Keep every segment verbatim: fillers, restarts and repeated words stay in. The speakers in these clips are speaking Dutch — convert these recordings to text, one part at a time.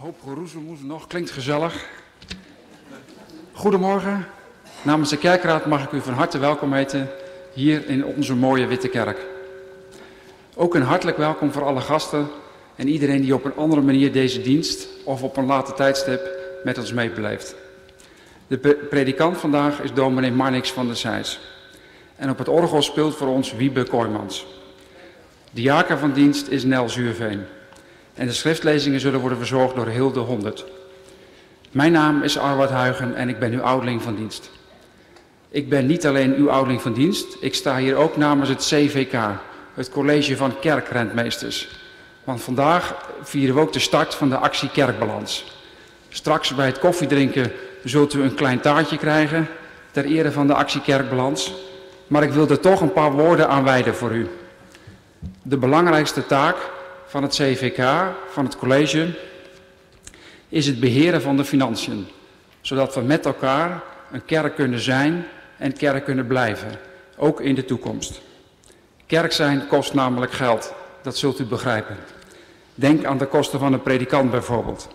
hoop geroezel moet nog, klinkt gezellig. Goedemorgen. Namens de kerkraad mag ik u van harte welkom heten hier in onze mooie Witte Kerk. Ook een hartelijk welkom voor alle gasten en iedereen die op een andere manier deze dienst of op een later tijdstip met ons meebeleeft. De predikant vandaag is dominee Marnix van der Sijs. En op het orgel speelt voor ons Wiebe Kooijmans. De diaken van dienst is Nel Zuurveen. En de schriftlezingen zullen worden verzorgd door Hilde Honderd. Mijn naam is Arwad Huigen en ik ben uw ouderling van dienst. Ik ben niet alleen uw ouderling van dienst, ik sta hier ook namens het C V K, het College van Kerkrentmeesters. Want vandaag vieren we ook de start van de actie Kerkbalans. Straks bij het koffiedrinken zult u een klein taartje krijgen ter ere van de actie Kerkbalans. Maar ik wil er toch een paar woorden aan wijden voor u. De belangrijkste taak van het C V K, van het college, is het beheren van de financiën. Zodat we met elkaar een kerk kunnen zijn en kerk kunnen blijven, ook in de toekomst. Kerk zijn kost namelijk geld, dat zult u begrijpen. Denk aan de kosten van een predikant bijvoorbeeld.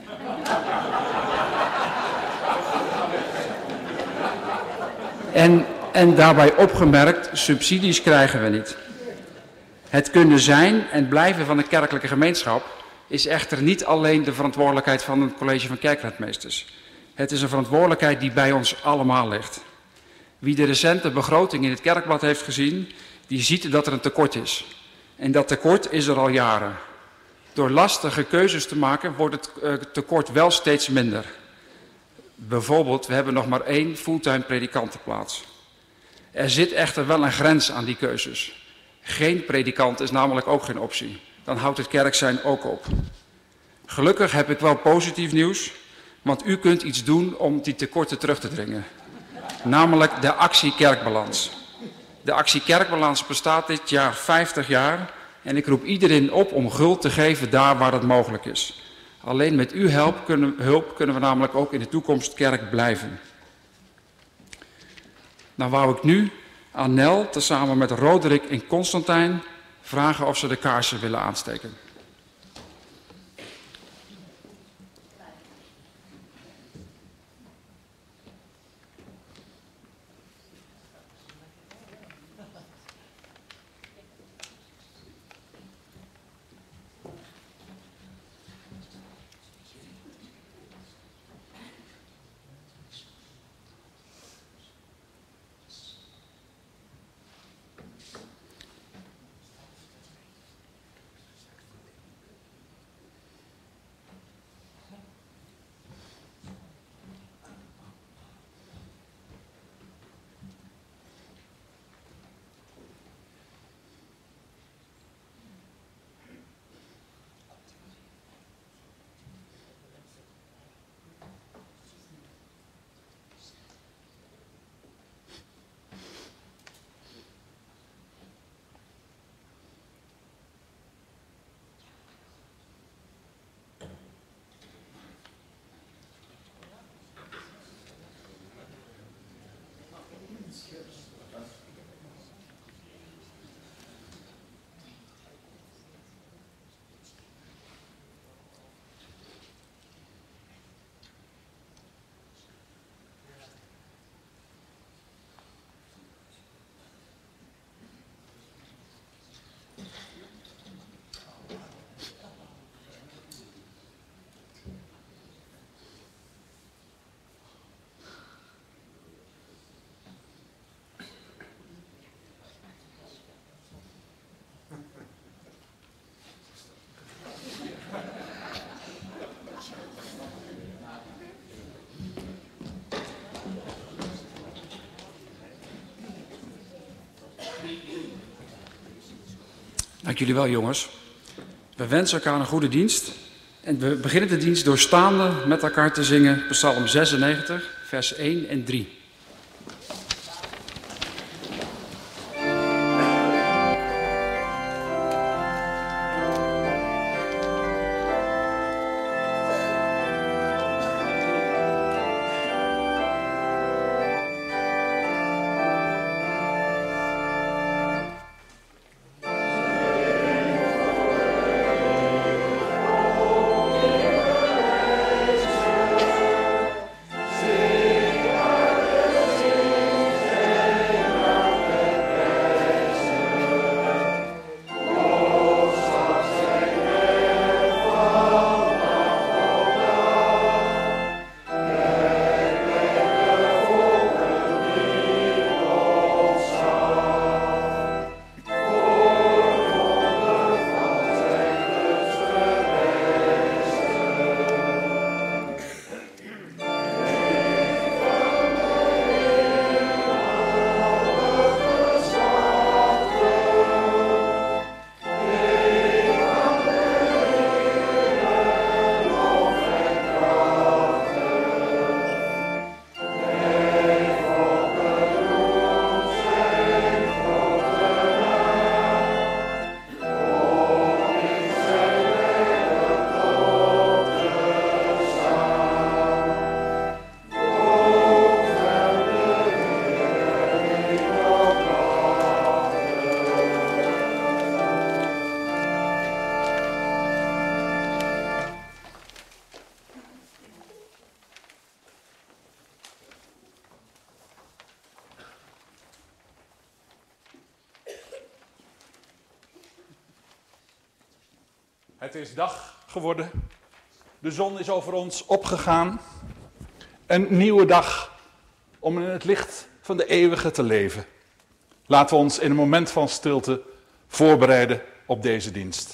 En, en daarbij opgemerkt, subsidies krijgen we niet. Het kunnen zijn en blijven van een kerkelijke gemeenschap is echter niet alleen de verantwoordelijkheid van het college van kerkrentmeesters. Het is een verantwoordelijkheid die bij ons allemaal ligt. Wie de recente begroting in het kerkblad heeft gezien, die ziet dat er een tekort is. En dat tekort is er al jaren. Door lastige keuzes te maken wordt het tekort wel steeds minder. Bijvoorbeeld, we hebben nog maar één fulltime predikantenplaats. Er zit echter wel een grens aan die keuzes. Geen predikant is namelijk ook geen optie. Dan houdt het kerk zijn ook op. Gelukkig heb ik wel positief nieuws, want u kunt iets doen om die tekorten terug te dringen. Namelijk de actie Kerkbalans. De actie Kerkbalans bestaat dit jaar vijftig jaar en ik roep iedereen op om guld te geven daar waar het mogelijk is. Alleen met uw hulp kunnen, hulp kunnen we namelijk ook in de toekomst kerk blijven. Nou wou ik nu aan Nel, tezamen met Roderick en Constantijn, vragen of ze de kaarsen willen aansteken. Dank jullie wel, jongens. We wensen elkaar een goede dienst. En we beginnen de dienst door staande met elkaar te zingen Psalm zesennegentig, vers één en drie. Het is dag geworden. De zon is over ons opgegaan. Een nieuwe dag om in het licht van de eeuwige te leven. Laten we ons in een moment van stilte voorbereiden op deze dienst.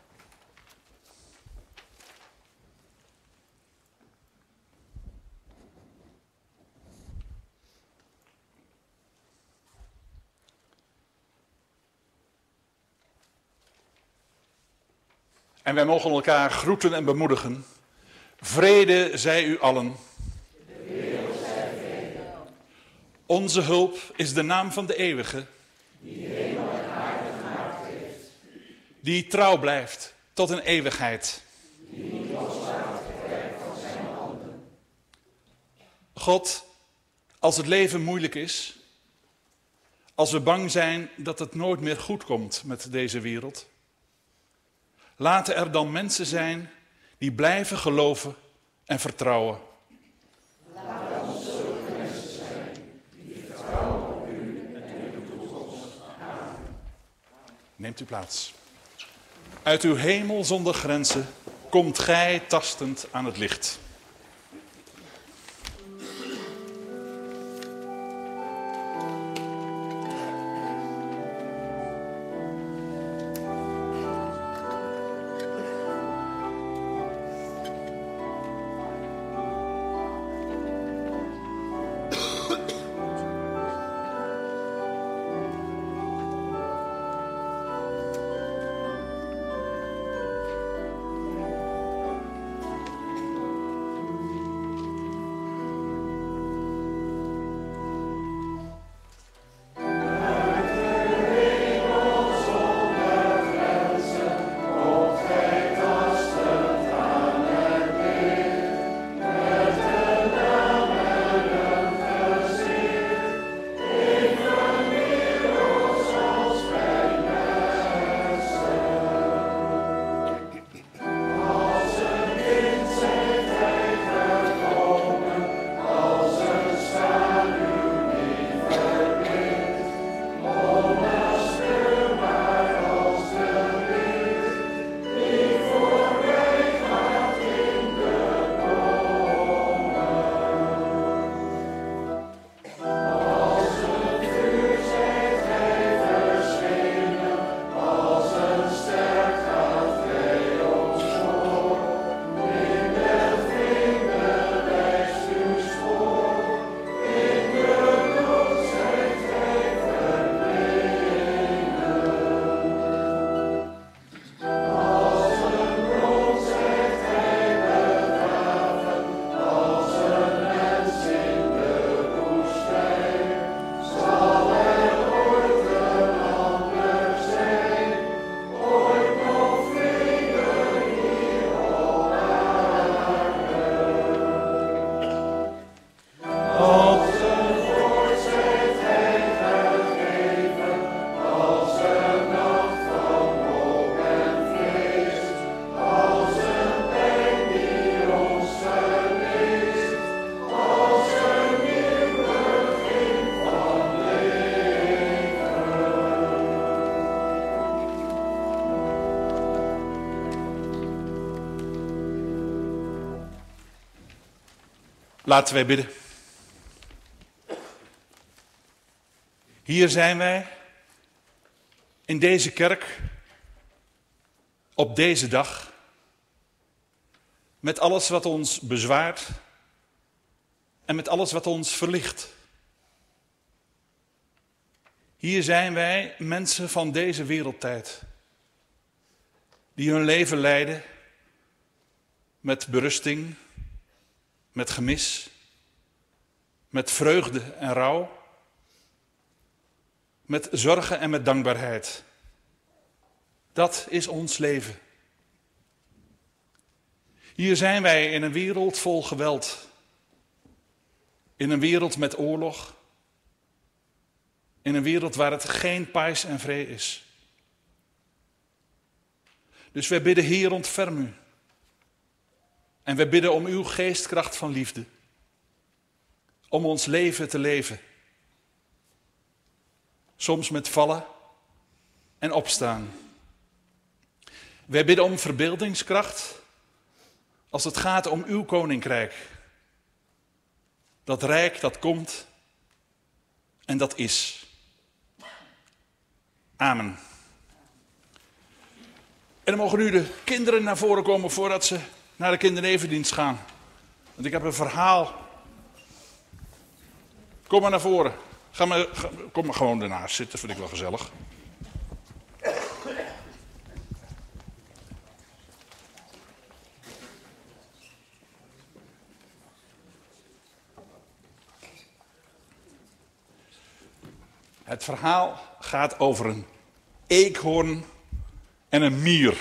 En wij mogen elkaar groeten en bemoedigen. Vrede zij u allen. De wereld zij vrede. Onze hulp is de naam van de eeuwige. Die hemel en aarde gemaakt heeft. Die trouw blijft tot een eeuwigheid. Die niet loslaat het werk van zijn handen. God, als het leven moeilijk is, als we bang zijn dat het nooit meer goed komt met deze wereld, laten er dan mensen zijn die blijven geloven en vertrouwen. Laat ons zulke mensen zijn die vertrouwen op u en uw toekomst. Amen. Neemt u plaats. Uit uw hemel zonder grenzen komt gij tastend aan het licht. Laten wij bidden. Hier zijn wij, in deze kerk, op deze dag, met alles wat ons bezwaart en met alles wat ons verlicht. Hier zijn wij, mensen van deze wereldtijd, die hun leven leiden met berusting, met gemis, met vreugde en rouw, met zorgen en met dankbaarheid. Dat is ons leven. Hier zijn wij in een wereld vol geweld, in een wereld met oorlog, in een wereld waar het geen pais en vrede is. Dus wij bidden, Heer, ontferm u. En wij bidden om uw geestkracht van liefde, om ons leven te leven. Soms met vallen en opstaan. Wij bidden om verbeeldingskracht als het gaat om uw koninkrijk. Dat rijk dat komt en dat is. Amen. En dan mogen nu de kinderen naar voren komen voordat ze naar de kinderevendienst gaan. Want ik heb een verhaal. Kom maar naar voren. Ga maar, ga, kom maar gewoon ernaast zitten, vind ik wel gezellig. Het verhaal gaat over een eekhoorn en een mier.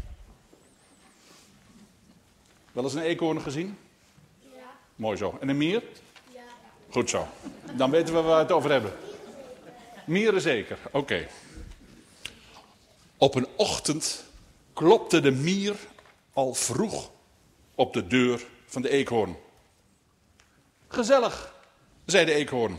Wel eens een eekhoorn gezien? Ja. Mooi zo. En een mier? Ja. Goed zo. Dan weten we waar we het over hebben. Mieren zeker, oké. Okay. Op een ochtend klopte de mier al vroeg op de deur van de eekhoorn. Gezellig, zei de eekhoorn.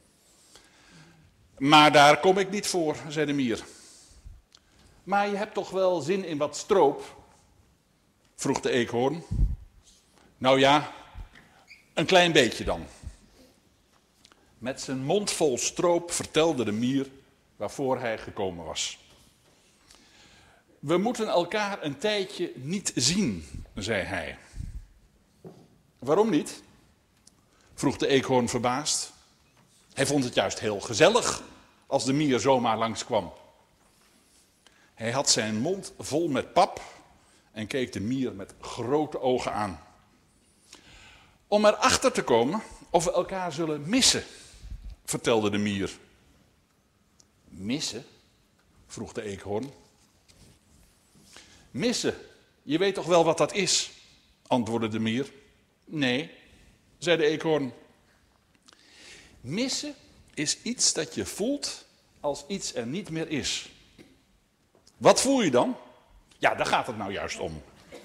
Maar daar kom ik niet voor, zei de mier. Maar je hebt toch wel zin in wat stroop? Vroeg de eekhoorn. Nou ja, een klein beetje dan. Met zijn mond vol stroop vertelde de mier waarvoor hij gekomen was. We moeten elkaar een tijdje niet zien, zei hij. Waarom niet? Vroeg de eekhoorn verbaasd. Hij vond het juist heel gezellig als de mier zomaar langskwam. Hij had zijn mond vol met pap en keek de mier met grote ogen aan. Om erachter te komen of we elkaar zullen missen, vertelde de mier. Missen? Vroeg de eekhoorn. Missen, je weet toch wel wat dat is? Antwoordde de mier. Nee, zei de eekhoorn. Missen is iets dat je voelt als iets er niet meer is. Wat voel je dan? Ja, daar gaat het nou juist om.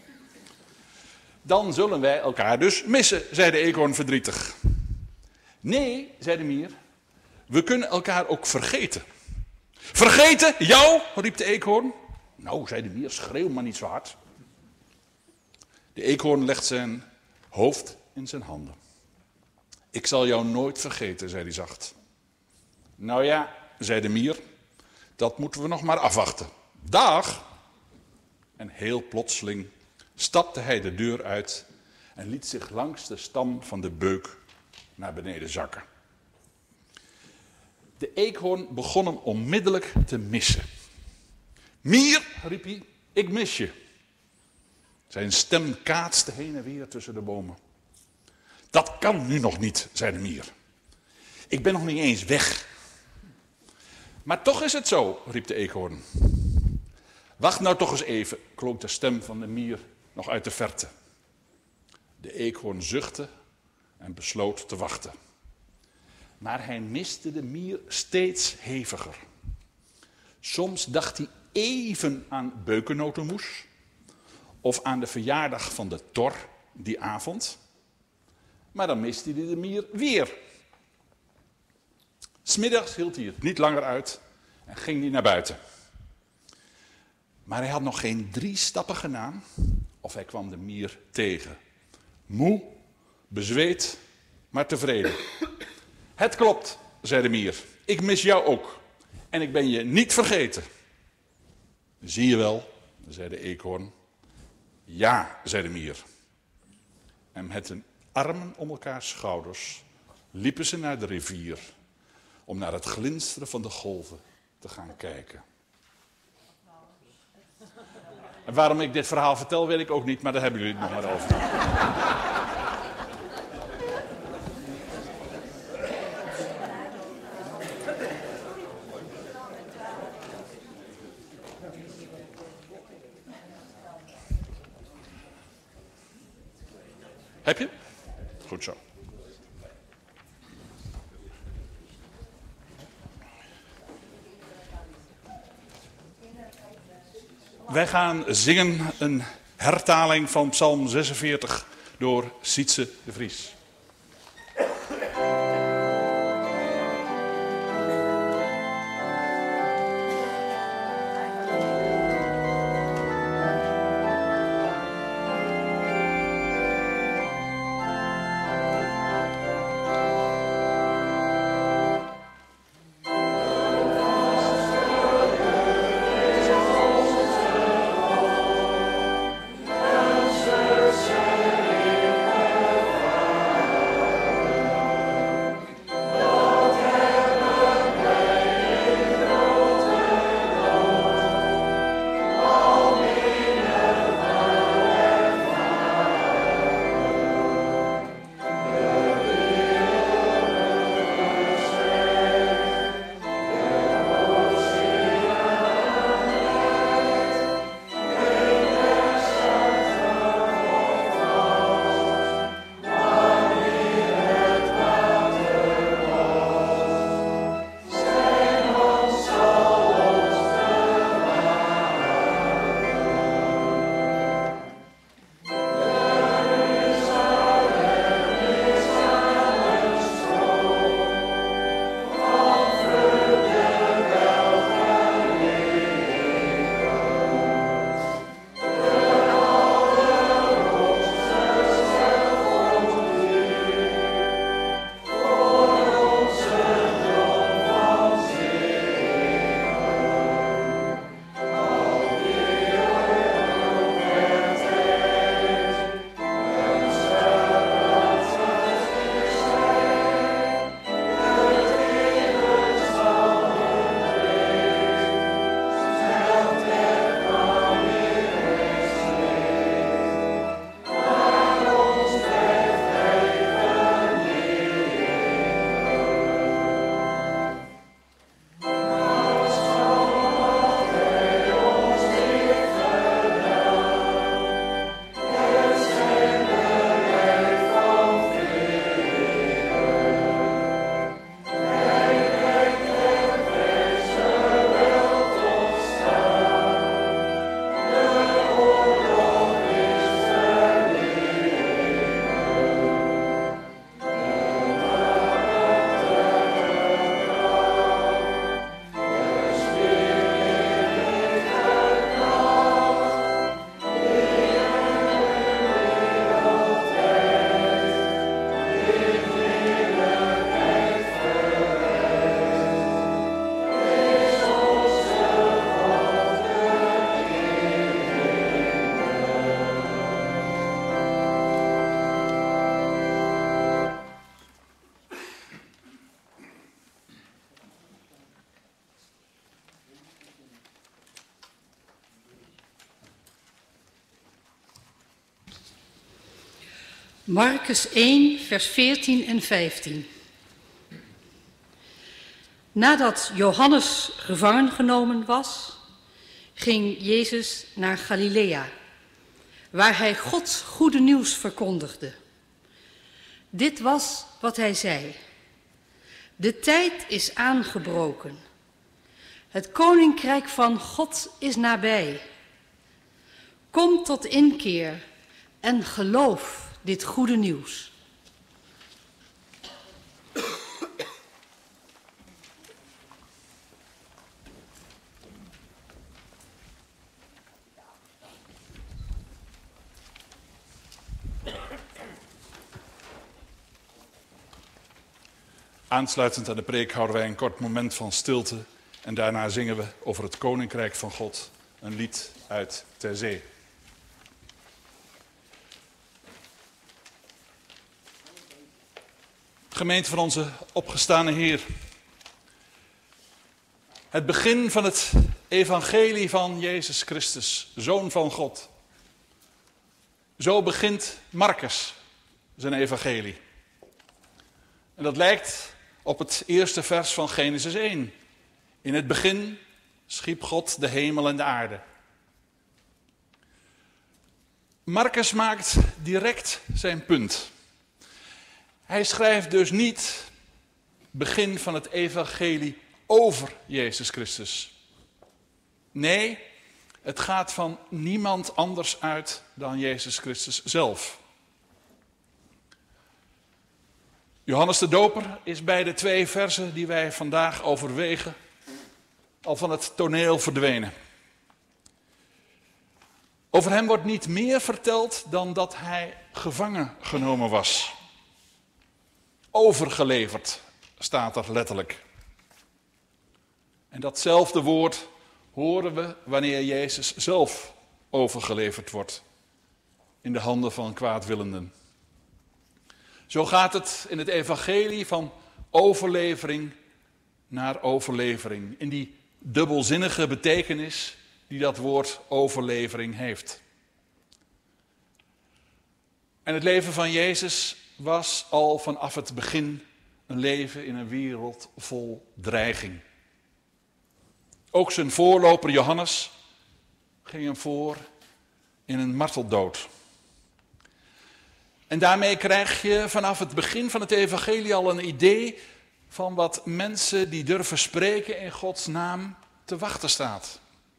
Dan zullen wij elkaar dus missen, zei de eekhoorn verdrietig. Nee, zei de mier, we kunnen elkaar ook vergeten. Vergeten? Jou? Riep de eekhoorn. Nou, zei de mier, schreeuw maar niet zo hard. De eekhoorn legt zijn hoofd in zijn handen. Ik zal jou nooit vergeten, zei hij zacht. Nou ja, zei de mier, dat moeten we nog maar afwachten. Dag! En heel plotseling stapte hij de deur uit en liet zich langs de stam van de beuk naar beneden zakken. De eekhoorn begon hem onmiddellijk te missen. Mier, riep hij, ik mis je. Zijn stem kaatste heen en weer tussen de bomen. Dat kan nu nog niet, zei de mier. Ik ben nog niet eens weg. Maar toch is het zo, riep de eekhoorn. Wacht nou toch eens even, klonk de stem van de mier nog uit de verte. De eekhoorn zuchtte en besloot te wachten. Maar hij miste de mier steeds heviger. Soms dacht hij even aan beukennotenmoes of aan de verjaardag van de tor die avond. Maar dan miste hij de mier weer. 'S Middags hield hij het niet langer uit en ging hij naar buiten. Maar hij had nog geen drie stappen gedaan of hij kwam de mier tegen. Moe, bezweet, maar tevreden. Het klopt, zei de mier. Ik mis jou ook. En ik ben je niet vergeten. Zie je wel, zei de eekhoorn. Ja, zei de mier. En met hun armen om elkaars schouders liepen ze naar de rivier om naar het glinsteren van de golven te gaan kijken. En waarom ik dit verhaal vertel, weet ik ook niet, maar daar hebben jullie het nog maar over. Heb je? Goed zo. Wij gaan zingen een hertaling van Psalm zesenveertig door Sietse de Vries. Markus één, vers veertien en vijftien. Nadat Johannes gevangen genomen was, ging Jezus naar Galilea, waar hij Gods goede nieuws verkondigde. Dit was wat hij zei: de tijd is aangebroken. Het koninkrijk van God is nabij. Kom tot inkeer en geloof dit goede nieuws. Aansluitend aan de preek houden wij een kort moment van stilte en daarna zingen we over het Koninkrijk van God, een lied uit Ter Zee. Gemeente van onze opgestane Heer. Het begin van het evangelie van Jezus Christus, Zoon van God. Zo begint Markus zijn evangelie. En dat lijkt op het eerste vers van Genesis één. In het begin schiep God de hemel en de aarde. Markus maakt direct zijn punt. Hij schrijft dus niet begin van het evangelie over Jezus Christus. Nee, het gaat van niemand anders uit dan Jezus Christus zelf. Johannes de Doper is bij de twee versen die wij vandaag overwegen al van het toneel verdwenen. Over hem wordt niet meer verteld dan dat hij gevangen genomen was. Overgeleverd staat er letterlijk. En datzelfde woord horen we wanneer Jezus zelf overgeleverd wordt in de handen van kwaadwillenden. Zo gaat het in het evangelie van overlevering naar overlevering. In die dubbelzinnige betekenis die dat woord overlevering heeft. En het leven van Jezus was al vanaf het begin een leven in een wereld vol dreiging. Ook zijn voorloper Johannes ging hem voor in een marteldood. En daarmee krijg je vanaf het begin van het evangelie al een idee van wat mensen die durven spreken in Gods naam te wachten staat.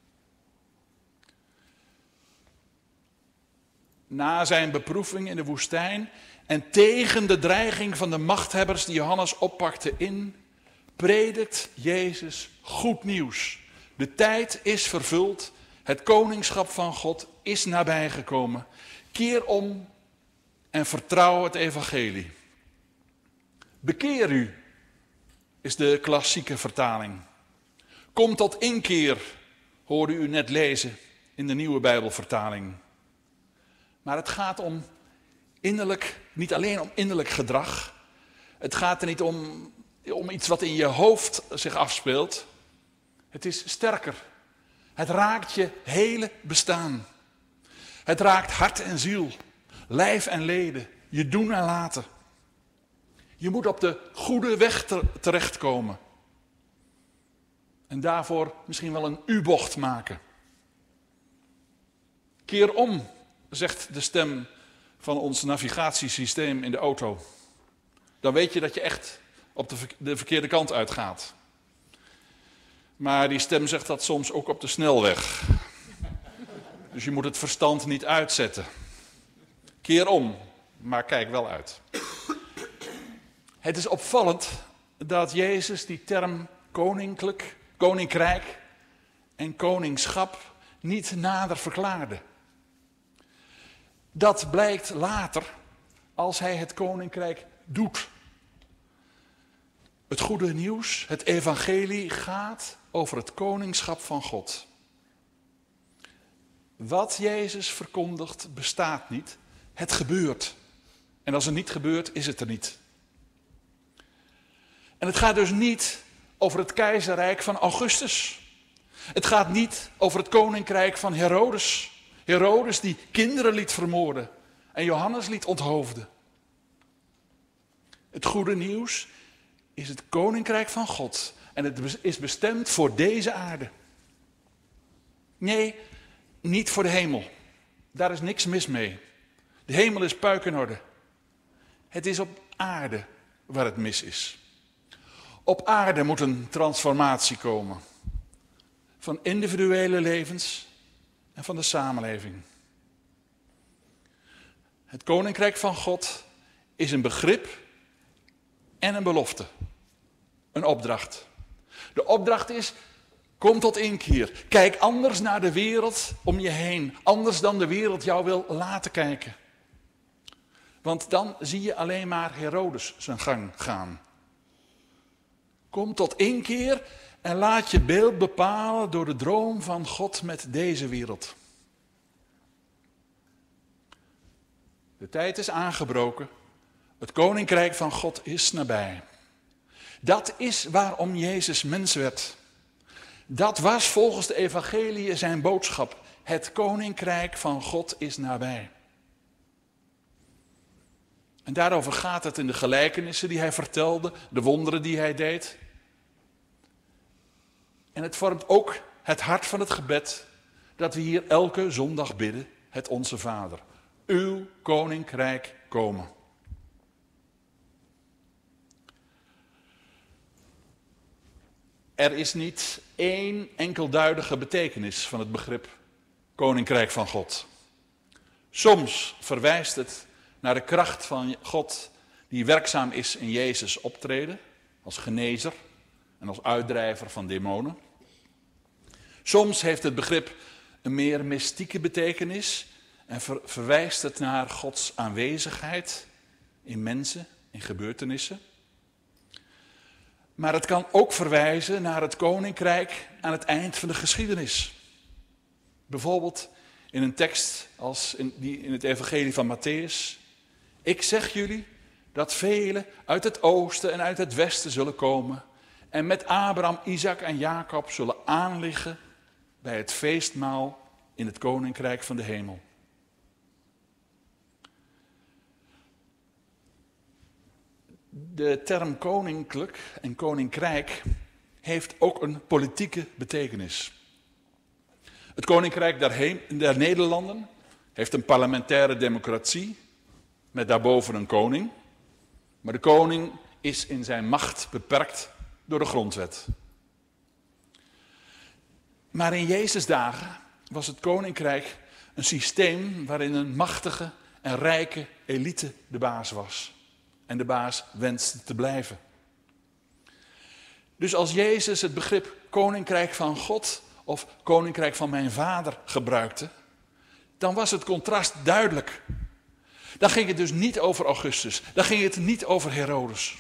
Na zijn beproeving in de woestijn en tegen de dreiging van de machthebbers die Johannes oppakte in, predikt Jezus goed nieuws. De tijd is vervuld, het koningschap van God is nabijgekomen. Keer om en vertrouw het evangelie. Bekeer u, is de klassieke vertaling. Kom tot inkeer, hoorde u net lezen in de nieuwe Bijbelvertaling. Maar het gaat om innerlijk, niet alleen om innerlijk gedrag. Het gaat er niet om, om iets wat in je hoofd zich afspeelt. Het is sterker. Het raakt je hele bestaan. Het raakt hart en ziel, lijf en leden, je doen en laten. Je moet op de goede weg terechtkomen. En daarvoor misschien wel een U-bocht maken. Keer om, zegt de stem van ons navigatiesysteem in de auto. Dan weet je dat je echt op de, de verkeerde kant uitgaat. Maar die stem zegt dat soms ook op de snelweg. Dus je moet het verstand niet uitzetten. Keer om, maar kijk wel uit. Het is opvallend dat Jezus die term koninklijk, koninkrijk en koningschap niet nader verklaarde. Dat blijkt later als hij het koninkrijk doet. Het goede nieuws, het evangelie gaat over het koningschap van God. Wat Jezus verkondigt bestaat niet, het gebeurt. En als het niet gebeurt, is het er niet. En het gaat dus niet over het keizerrijk van Augustus. Het gaat niet over het koninkrijk van Herodes. Herodes die kinderen liet vermoorden en Johannes liet onthoofden. Het goede nieuws is het koninkrijk van God. En het is bestemd voor deze aarde. Nee, niet voor de hemel. Daar is niks mis mee. De hemel is puik in orde. Het is op aarde waar het mis is. Op aarde moet een transformatie komen. Van individuele levens en van de samenleving. Het koninkrijk van God is een begrip en een belofte. Een opdracht. De opdracht is, kom tot inkeer. Kijk anders naar de wereld om je heen. Anders dan de wereld jou wil laten kijken. Want dan zie je alleen maar Herodes zijn gang gaan. Kom tot inkeer en laat je beeld bepalen door de droom van God met deze wereld. De tijd is aangebroken. Het koninkrijk van God is nabij. Dat is waarom Jezus mens werd. Dat was volgens de evangelie zijn boodschap. Het koninkrijk van God is nabij. En daarover gaat het in de gelijkenissen die hij vertelde, de wonderen die hij deed. En het vormt ook het hart van het gebed dat we hier elke zondag bidden, het Onze Vader. Uw koninkrijk komen. Er is niet één enkelduidige betekenis van het begrip koninkrijk van God. Soms verwijst het naar de kracht van God die werkzaam is in Jezus optreden, als genezer en als uitdrijver van demonen. Soms heeft het begrip een meer mystieke betekenis en ver- verwijst het naar Gods aanwezigheid in mensen, in gebeurtenissen. Maar het kan ook verwijzen naar het koninkrijk aan het eind van de geschiedenis. Bijvoorbeeld in een tekst als in, die in het evangelie van Mattheüs. Ik zeg jullie dat velen uit het oosten en uit het westen zullen komen en met Abraham, Isaac en Jacob zullen aanliggen bij het feestmaal in het koninkrijk van de hemel. De term koninklijk en koninkrijk heeft ook een politieke betekenis. Het koninkrijk der, Heem, der Nederlanden heeft een parlementaire democratie met daarboven een koning. Maar de koning is in zijn macht beperkt door de grondwet. Maar in Jezus' dagen was het koninkrijk een systeem waarin een machtige en rijke elite de baas was. En de baas wenste te blijven. Dus als Jezus het begrip koninkrijk van God of koninkrijk van mijn vader gebruikte, dan was het contrast duidelijk. Dan ging het dus niet over Augustus, dan ging het niet over Herodes.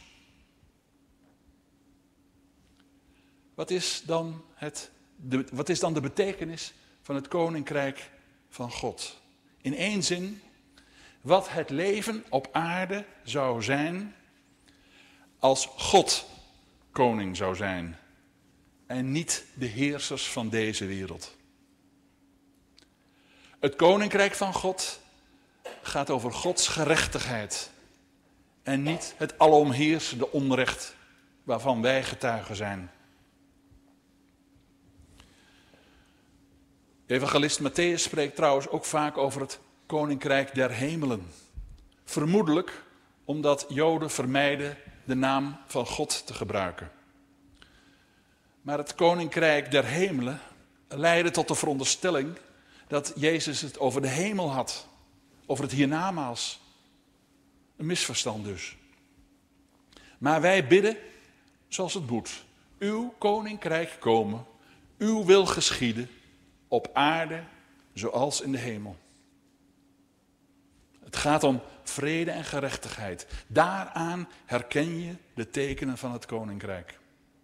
Wat is dan, het, de, wat is dan de betekenis van het koninkrijk van God? In één zin, wat het leven op aarde zou zijn als God koning zou zijn en niet de heersers van deze wereld. Het koninkrijk van God gaat over Gods gerechtigheid en niet het alomheersende onrecht waarvan wij getuigen zijn. Evangelist Mattheüs spreekt trouwens ook vaak over het koninkrijk der hemelen. Vermoedelijk omdat Joden vermijden de naam van God te gebruiken. Maar het koninkrijk der hemelen leidde tot de veronderstelling dat Jezus het over de hemel had. Over het hiernamaals. Een misverstand dus. Maar wij bidden zoals het moet. Uw koninkrijk komen, uw wil geschieden, op aarde zoals in de hemel. Het gaat om vrede en gerechtigheid. Daaraan herken je de tekenen van het koninkrijk.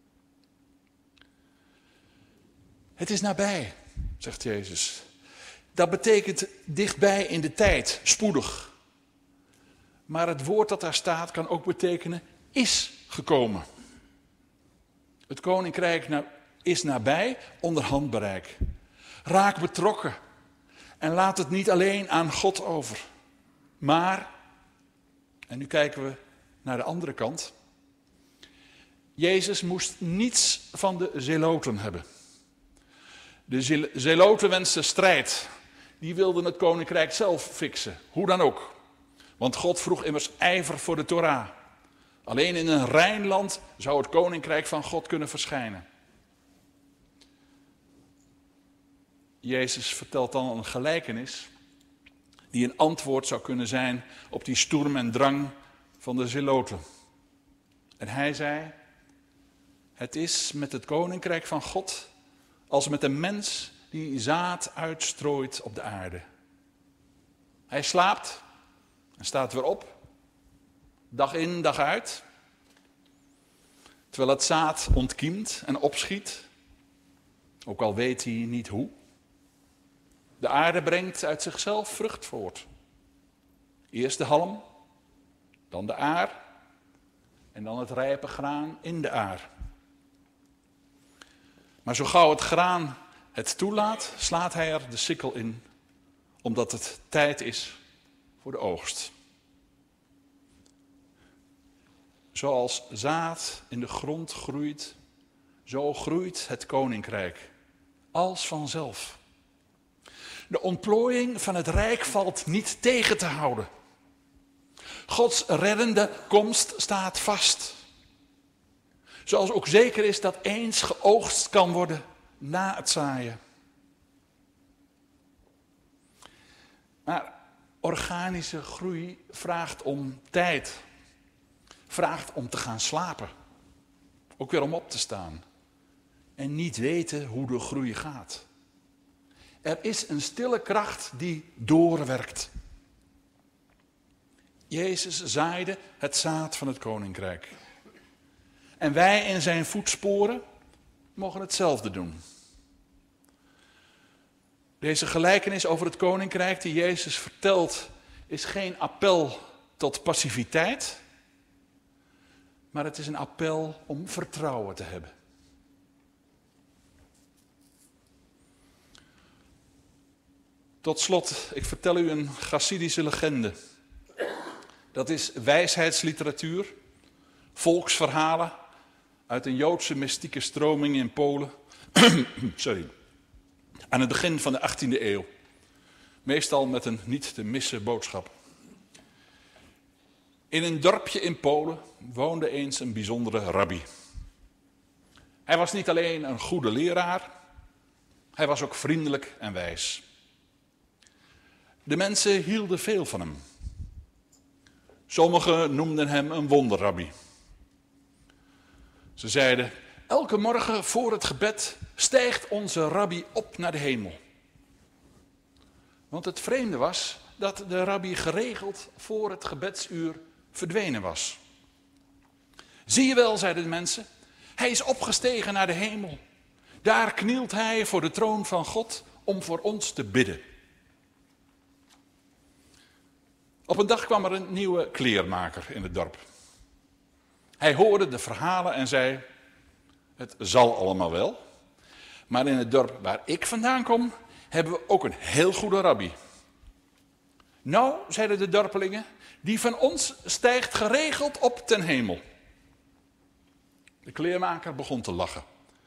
Het is nabij, zegt Jezus. Dat betekent dichtbij in de tijd, spoedig. Maar het woord dat daar staat kan ook betekenen is gekomen. Het koninkrijk is nabij, onder handbereik. Raak betrokken en laat het niet alleen aan God over. Maar, en nu kijken we naar de andere kant. Jezus moest niets van de zeloten hebben. De zeloten wensten strijd. Die wilden het koninkrijk zelf fixen, hoe dan ook. Want God vroeg immers ijver voor de Torah. Alleen in een rein land zou het koninkrijk van God kunnen verschijnen. Jezus vertelt dan een gelijkenis die een antwoord zou kunnen zijn op die sturm en drang van de zeloten. En hij zei, het is met het koninkrijk van God als met een mens die zaad uitstrooit op de aarde. Hij slaapt en staat weer op, dag in, dag uit, terwijl het zaad ontkiemt en opschiet, ook al weet hij niet hoe. De aarde brengt uit zichzelf vrucht voort. Eerst de halm, dan de aar en dan het rijpe graan in de aar. Maar zo gauw het graan het toelaat, slaat hij er de sikkel in, omdat het tijd is voor de oogst. Zoals zaad in de grond groeit, zo groeit het koninkrijk, als vanzelf. De ontplooiing van het rijk valt niet tegen te houden. Gods reddende komst staat vast. Zoals ook zeker is dat eens geoogst kan worden na het zaaien. Maar organische groei vraagt om tijd. Vraagt om te gaan slapen. Ook weer om op te staan. En niet weten hoe de groei gaat. Er is een stille kracht die doorwerkt. Jezus zaaide het zaad van het koninkrijk. En wij in zijn voetsporen mogen hetzelfde doen. Deze gelijkenis over het koninkrijk die Jezus vertelt, is geen appel tot passiviteit, maar het is een appel om vertrouwen te hebben. Tot slot, ik vertel u een Chassidische legende. Dat is wijsheidsliteratuur, volksverhalen uit een Joodse mystieke stroming in Polen. Sorry. Aan het begin van de achttiende eeuw. Meestal met een niet te missen boodschap. In een dorpje in Polen woonde eens een bijzondere rabbi. Hij was niet alleen een goede leraar, hij was ook vriendelijk en wijs. De mensen hielden veel van hem. Sommigen noemden hem een wonderrabbi. Ze zeiden, elke morgen voor het gebed stijgt onze rabbi op naar de hemel. Want het vreemde was dat de rabbi geregeld voor het gebedsuur verdwenen was. Zie je wel, zeiden de mensen, hij is opgestegen naar de hemel. Daar knielt hij voor de troon van God om voor ons te bidden. Op een dag kwam er een nieuwe kleermaker in het dorp. Hij hoorde de verhalen en zei, het zal allemaal wel, maar in het dorp waar ik vandaan kom, hebben we ook een heel goede rabbi. Nou, zeiden de dorpelingen, die van ons stijgt geregeld op ten hemel. De kleermaker begon te lachen.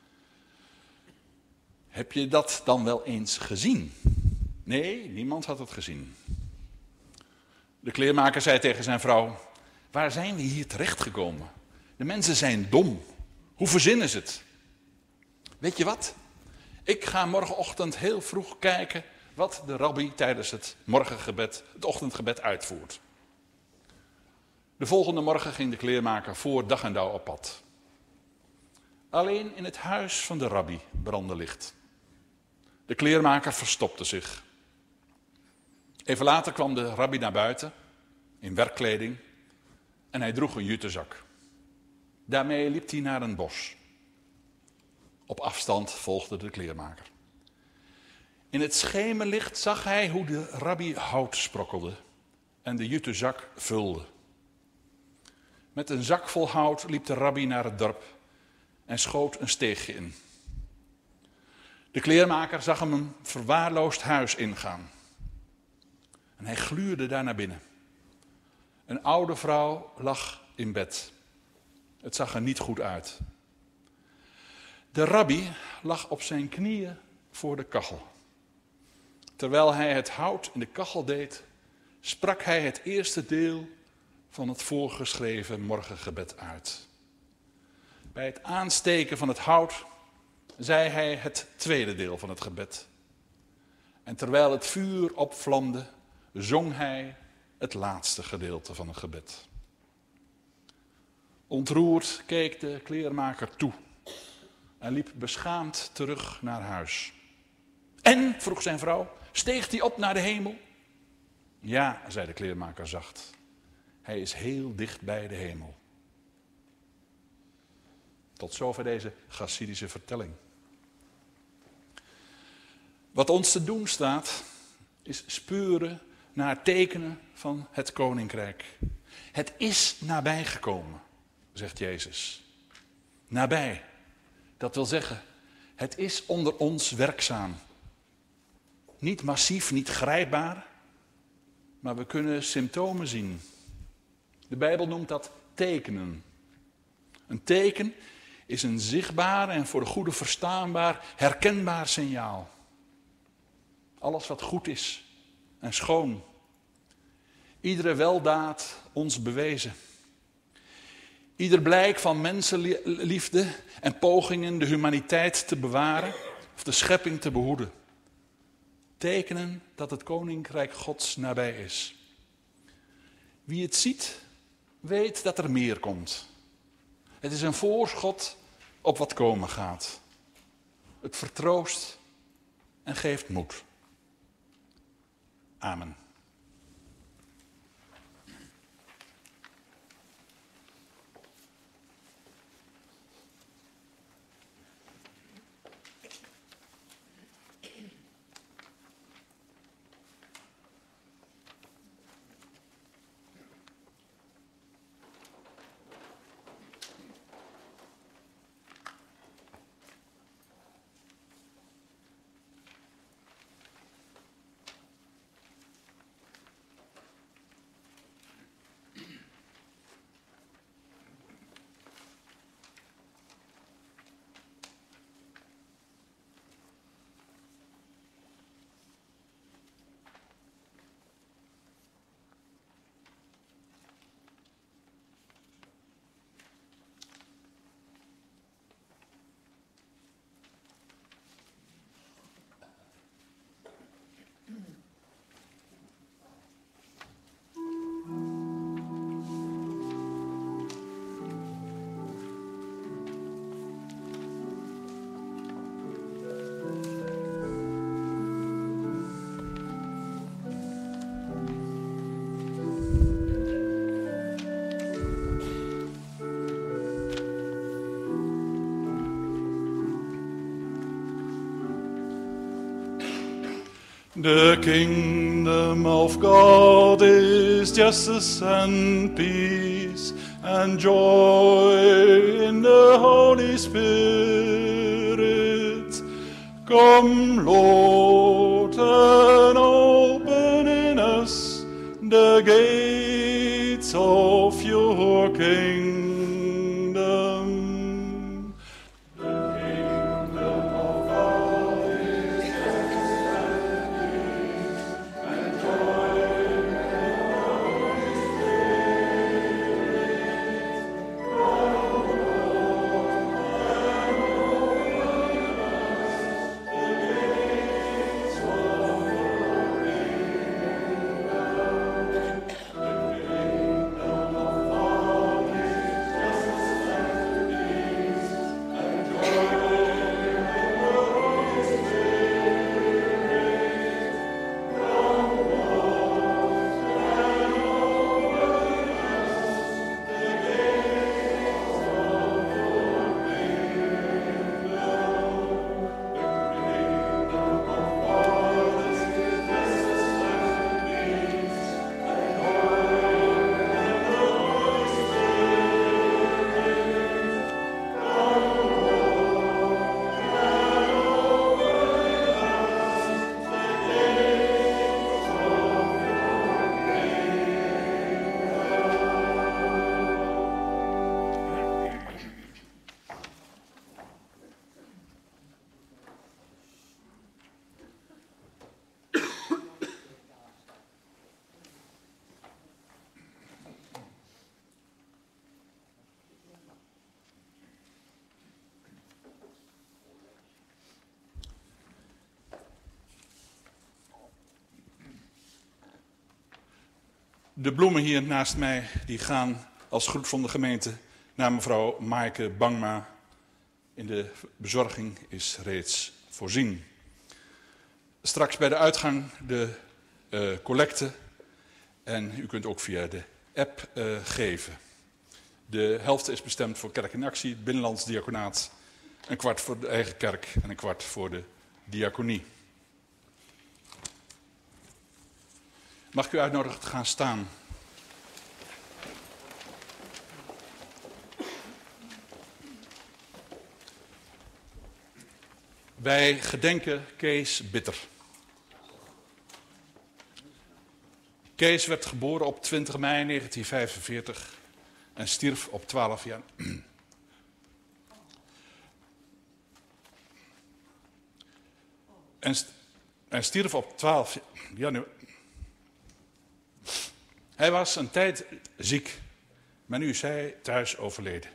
Heb je dat dan wel eens gezien? Nee, niemand had het gezien. De kleermaker zei tegen zijn vrouw, waar zijn we hier terechtgekomen? De mensen zijn dom. Hoe verzinnen ze het? Weet je wat? Ik ga morgenochtend heel vroeg kijken wat de rabbi tijdens het morgengebed, het ochtendgebed uitvoert. De volgende morgen ging de kleermaker voor dag en dauw op pad. Alleen in het huis van de rabbi brandde licht. De kleermaker verstopte zich. Even later kwam de rabbi naar buiten, in werkkleding, en hij droeg een jutezak. Daarmee liep hij naar een bos. Op afstand volgde de kleermaker. In het schemerlicht zag hij hoe de rabbi hout sprokkelde en de jutezak vulde. Met een zak vol hout liep de rabbi naar het dorp en schoot een steegje in. De kleermaker zag hem een verwaarloosd huis ingaan. En hij gluurde daar naar binnen. Een oude vrouw lag in bed. Het zag er niet goed uit. De rabbi lag op zijn knieën voor de kachel. Terwijl hij het hout in de kachel deed, sprak hij het eerste deel van het voorgeschreven morgengebed uit. Bij het aansteken van het hout zei hij het tweede deel van het gebed. En terwijl het vuur opvlamde, zong hij het laatste gedeelte van het gebed. Ontroerd keek de kleermaker toe en liep beschaamd terug naar huis. En, vroeg zijn vrouw, steeg hij op naar de hemel? Ja, zei de kleermaker zacht. Hij is heel dicht bij de hemel. Tot zover deze Chassidische vertelling. Wat ons te doen staat, is spuren naar tekenen van het koninkrijk. Het is nabijgekomen, zegt Jezus. Nabij, dat wil zeggen, het is onder ons werkzaam. Niet massief, niet grijpbaar, maar we kunnen symptomen zien. De Bijbel noemt dat tekenen. Een teken is een zichtbaar en voor de goede verstaanbaar, herkenbaar signaal. Alles wat goed is en schoon. Iedere weldaad ons bewezen. Ieder blijk van mensenliefde en pogingen de humaniteit te bewaren of de schepping te behoeden. Tekenen dat het koninkrijk Gods nabij is. Wie het ziet, weet dat er meer komt. Het is een voorschot op wat komen gaat. Het vertroost en geeft moed. Amen. The kingdom of God is justice and peace and joy in the Holy Spirit. Come, Lord, and open in us the gates of your kingdom. De bloemen hier naast mij die gaan als groet van de gemeente naar mevrouw Maaike Bangma. In de bezorging is reeds voorzien. Straks bij de uitgang de uh, collecte. En u kunt ook via de app uh, geven. De helft is bestemd voor Kerk in Actie, het Binnenlands Diaconaat. Een kwart voor de eigen kerk en een kwart voor de diaconie. Mag ik u uitnodigen te gaan staan? Wij gedenken Kees Bitter. Kees werd geboren op twintig mei negentien vijfenveertig en stierf op twaalf januari. En, st- en stierf op twaalf januari. Hij was een tijd ziek, maar nu is hij thuis overleden.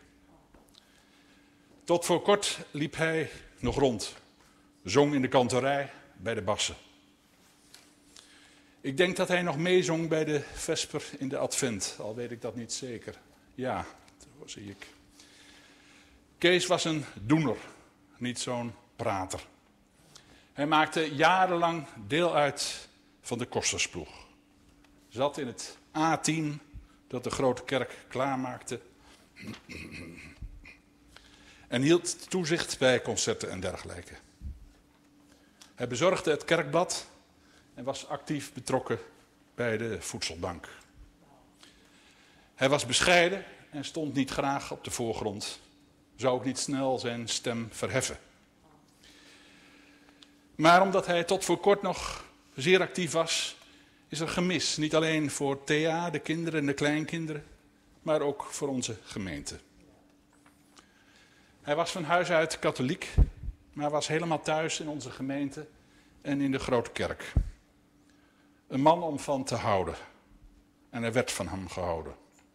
Tot voor kort liep hij nog rond, zong in de kantorij bij de bassen. Ik denk dat hij nog meezong bij de vesper in de advent, al weet ik dat niet zeker. Ja, dat zie ik. Kees was een doener, niet zo'n prater. Hij maakte jarenlang deel uit van de kostersploeg. Zat in het A tien dat de grote kerk klaarmaakte. En hield toezicht bij concerten en dergelijke. Hij bezorgde het kerkblad en was actief betrokken bij de voedselbank. Hij was bescheiden en stond niet graag op de voorgrond. Zou ook niet snel zijn stem verheffen. Maar omdat hij tot voor kort nog zeer actief was, is er gemis. Niet alleen voor Thea, de kinderen en de kleinkinderen, maar ook voor onze gemeente. Hij was van huis uit katholiek, maar was helemaal thuis in onze gemeente en in de grote kerk. Een man om van te houden. En er werd van hem gehouden.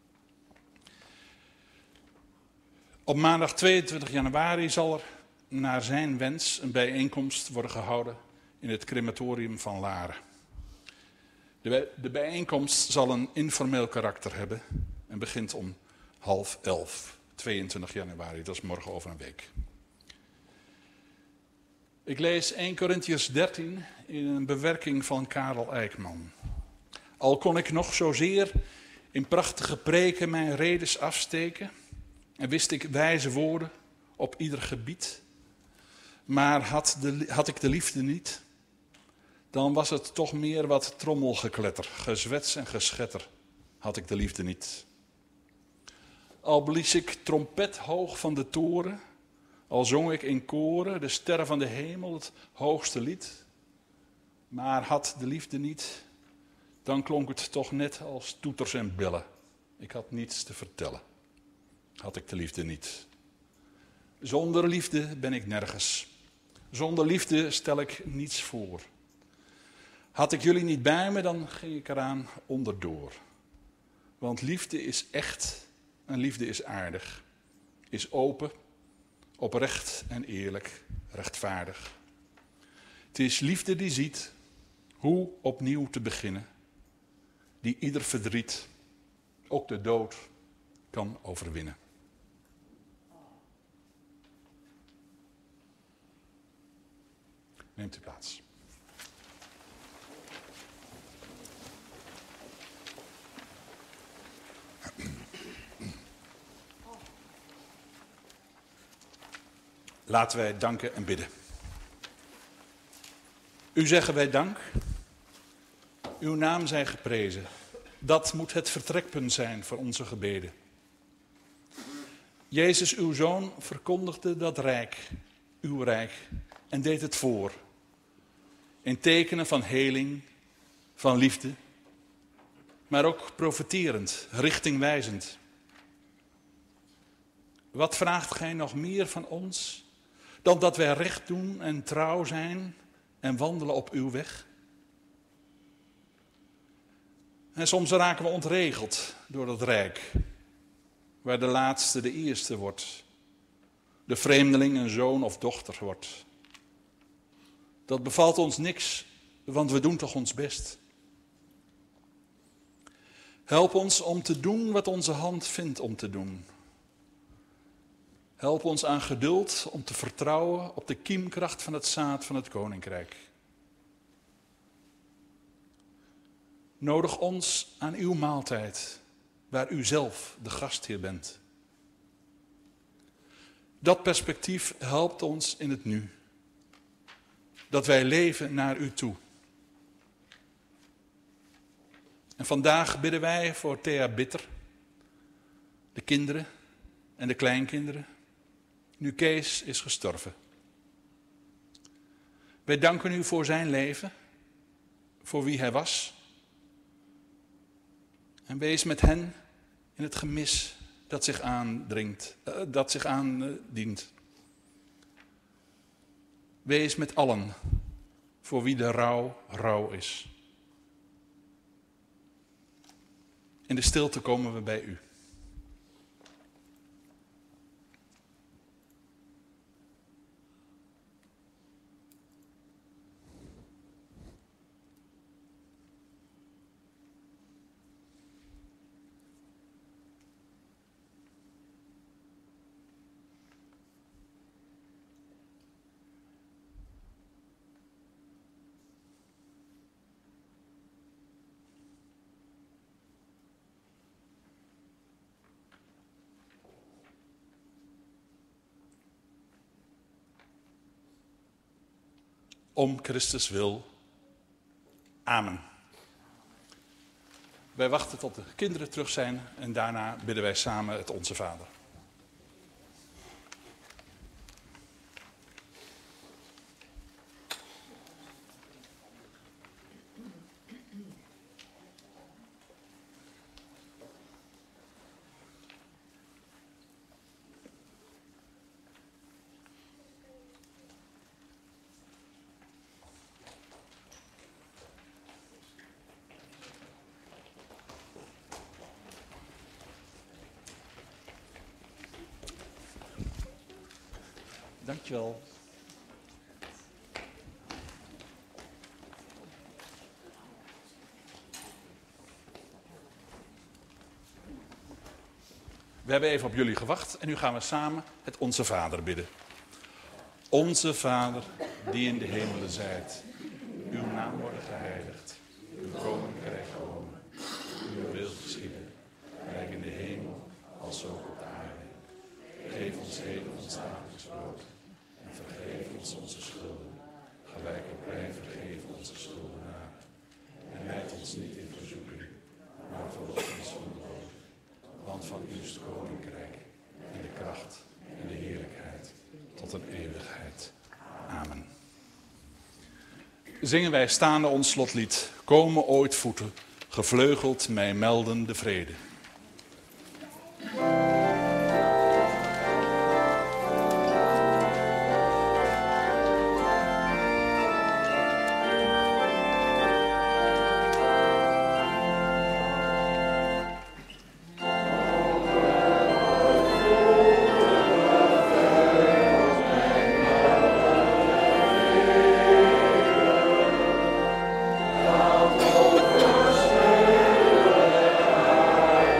Op maandag tweeëntwintig januari zal er naar zijn wens een bijeenkomst worden gehouden in het crematorium van Laren. De, bij, de bijeenkomst zal een informeel karakter hebben en begint om half elf, tweeëntwintig januari, dat is morgen over een week. Ik lees eerste Korintiërs dertien in een bewerking van Karel Eijkman. Al kon ik nog zozeer in prachtige preken mijn redes afsteken en wist ik wijze woorden op ieder gebied, maar had, de, had ik de liefde niet, dan was het toch meer wat trommelgekletter, gezwets en geschetter, had ik de liefde niet. Al blies ik trompet hoog van de toren, al zong ik in koren de sterren van de hemel, het hoogste lied, maar had de liefde niet, dan klonk het toch net als toeters en bellen. Ik had niets te vertellen, had ik de liefde niet. Zonder liefde ben ik nergens. Zonder liefde stel ik niets voor. Had ik jullie niet bij me, dan ging ik eraan onderdoor. Want liefde is echt en liefde is aardig. Is open, oprecht en eerlijk, rechtvaardig. Het is liefde die ziet hoe opnieuw te beginnen. Die ieder verdriet, ook de dood, kan overwinnen. Neemt u plaats. Laten wij danken en bidden. U zeggen wij dank. Uw naam zij geprezen. Dat moet het vertrekpunt zijn voor onze gebeden. Jezus, uw Zoon, verkondigde dat rijk, uw rijk, en deed het voor. In tekenen van heling, van liefde, maar ook profeterend, richtingwijzend. Wat vraagt gij nog meer van ons dan dat wij recht doen en trouw zijn en wandelen op uw weg? En soms raken we ontregeld door dat rijk, waar de laatste de eerste wordt, de vreemdeling een zoon of dochter wordt. Dat bevalt ons niks, want we doen toch ons best. Help ons om te doen wat onze hand vindt om te doen. Help ons aan geduld om te vertrouwen op de kiemkracht van het zaad van het Koninkrijk. Nodig ons aan uw maaltijd, waar u zelf de gastheer bent. Dat perspectief helpt ons in het nu. Dat wij leven naar u toe. En vandaag bidden wij voor Thea Bitter, de kinderen en de kleinkinderen, nu Kees is gestorven. Wij danken u voor zijn leven, voor wie hij was. En wees met hen in het gemis dat zich aandringt, uh, dat zich aandient. Wees met allen voor wie de rouw rouw is. In de stilte komen we bij u. Om Christus wil. Amen. Wij wachten tot de kinderen terug zijn en daarna bidden wij samen het Onze Vader. Dankjewel. We hebben even op jullie gewacht en nu gaan we samen het Onze Vader bidden. Onze Vader, die in de hemelen zijt, uw naam worden geheiligd, uw koninkrijk komen, uw wil geschieden, gelijk in de hemel als ook op de aarde. Geef ons heden ons dagelijks brood. En vergeef ons onze schulden, gelijk ook wij vergeven onze schuldenaren. En leid ons niet in verzoeking, maar verlos ons van de dood. Want van u is het koninkrijk, en de kracht, en de heerlijkheid, tot een eeuwigheid. Amen. Zingen wij staande ons slotlied, komen ooit voeten, gevleugeld mij melden de vrede. Amen.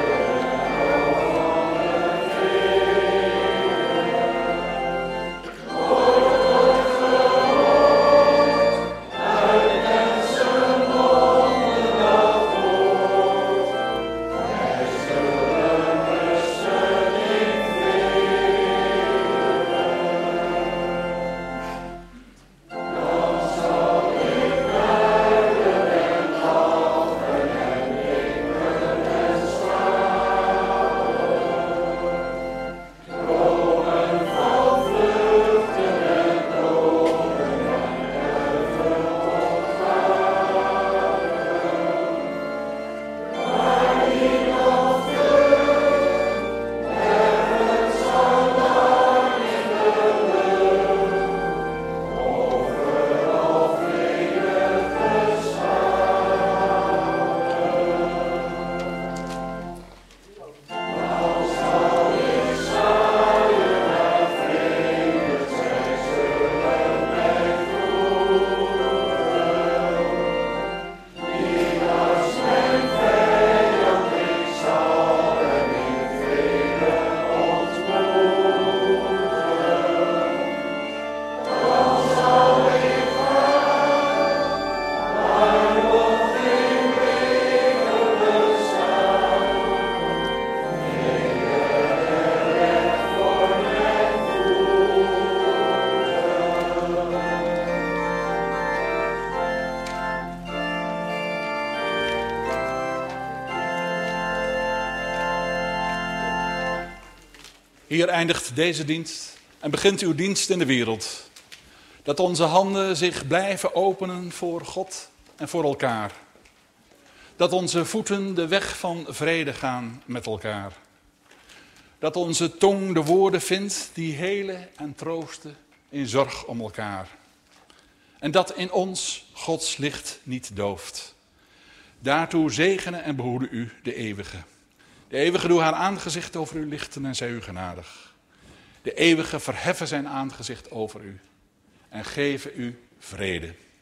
Hier eindigt deze dienst en begint uw dienst in de wereld. Dat onze handen zich blijven openen voor God en voor elkaar. Dat onze voeten de weg van vrede gaan met elkaar. Dat onze tong de woorden vindt die helen en troosten in zorg om elkaar. En dat in ons Gods licht niet dooft. Daartoe zegenen en behoede u de eeuwige. De eeuwige doe haar aangezicht over u lichten en zij u genadig. De eeuwige verheffen zijn aangezicht over u en geven u vrede.